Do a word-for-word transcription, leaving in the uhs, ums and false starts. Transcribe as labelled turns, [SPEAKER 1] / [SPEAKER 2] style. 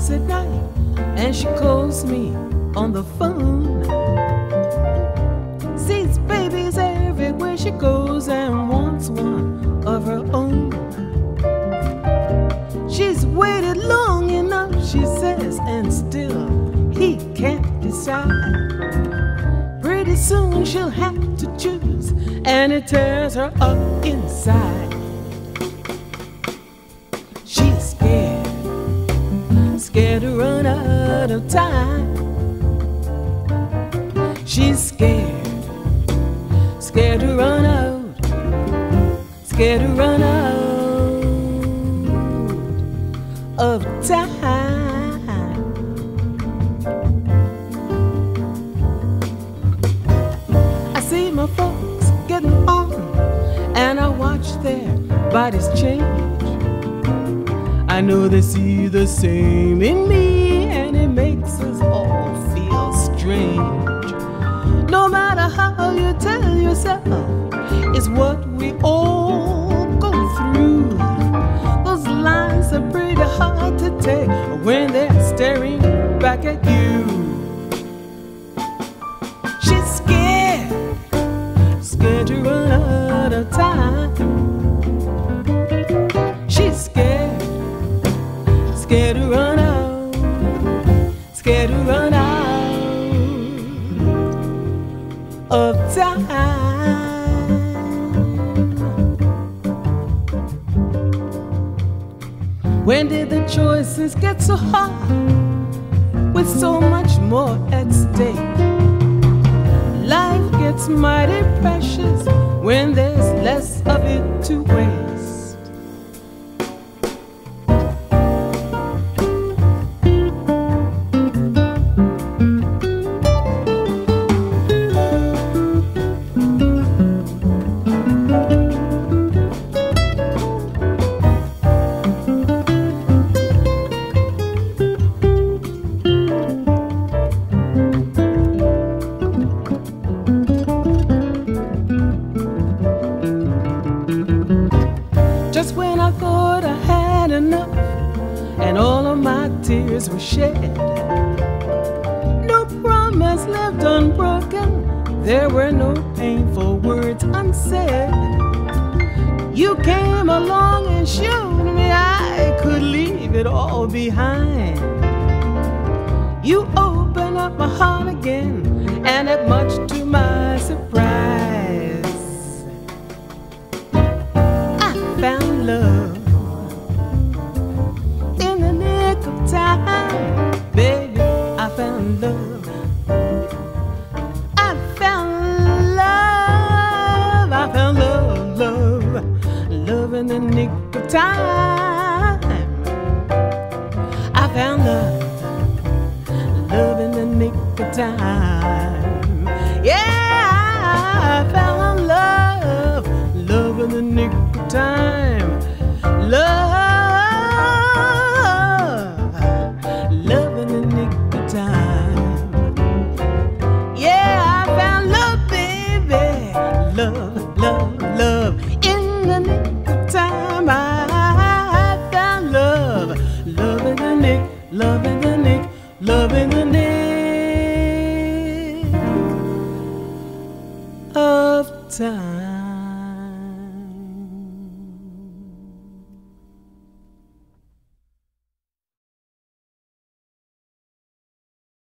[SPEAKER 1] o'clock at night, and she calls me on the phone. Sees babies everywhere she goes and wants one of her own. She's waited long enough, she says, and still he can't decide. Pretty soon she'll have to choose, and it tears her up inside. She's scared, scared to run out of time. She's scared, scared to run out, scared to run out of time. I see my folks getting on, and I watch their bodies change. I know they see the same in me, and it makes us all feel strange. No matter how you tell yourself, it's what we all go through. Those lines are pretty hard to take when they're staring back at you. She's scared, scared to run out of time. She's scared, scared to run out, scared to run out of time. When did the choices get so hard, with so much more at stake? Life gets mighty precious when there's less of it to waste. Just when I thought I had enough and all of my tears were shed, no promise left unbroken, there were no painful words unsaid. You came along and showed me I could leave it all behind. You opened up my heart again, and that much to my surprise, found love in the nick of time. Baby, I found love. I found love. I found love, love, love in the nick of time. I found love, love in the nick of time. Yeah, I found love, love in the nick of time. Love, love in the nick of time. Yeah, I found love, baby. Love, love, love in the nick of time. I found love, love in the nick, love in the nick, love in the nick of time.